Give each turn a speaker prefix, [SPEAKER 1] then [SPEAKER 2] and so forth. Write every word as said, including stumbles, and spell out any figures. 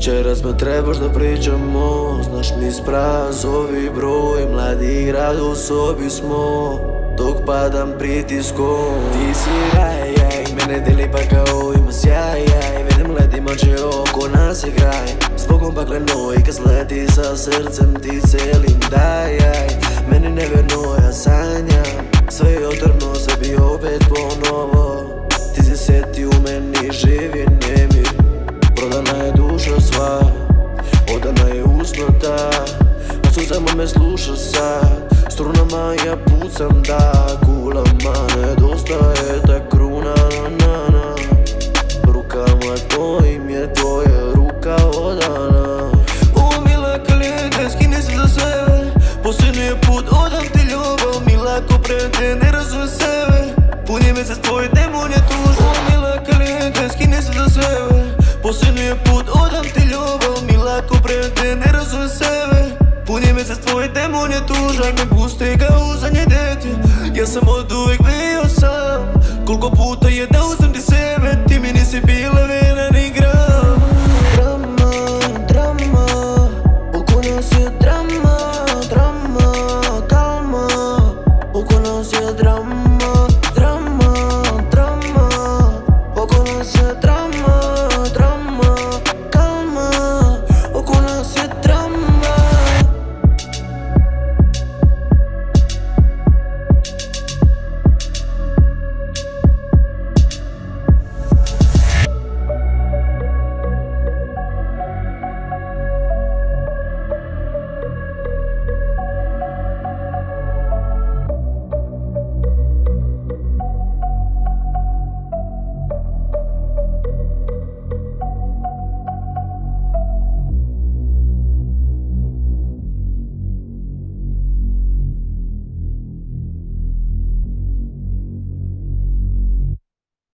[SPEAKER 1] Večeras me trebaš da pričamo. Znaš mi sprazovi broj. Mladi grad u sobi smo dok padam pritiskom. Ti si raj, jaj, mene deli pa kao ima sjaj, jaj. Vidim leti mače oko nas je kraj. Zbogom pakleno i kad sleti sa srcem ti celim daj, jaj. Meni neverno, ja sanjam sve je otrno, sebi opet ponovo. Ti si seti u meni, živi nemir. Prodana je duša sva, odana je usnota. Od suzama me sluša sad, strunama ja pucam da. Kulama nedostaje ta kruna, na, na, na. Rukama tvojim je tvoja ruka odana. O mila kalijente, skini se za sebe. Posljednji je put, odam ti ljubav. Mila ko prete, ne razumem sebe. Puni me se tvoj demon je tužan. O mila kalijente, skini se za sebe. Posljednji je put, odam ti ljubav. Mila ko prete, ne razumem sebe. Puni me se tvoj demon je tužan. Ne pusti ga u zadnje dete. Ja sam od uvijek bio sam. Koliko puta je dao sam ti sebe. Ti mi nisi bila vena.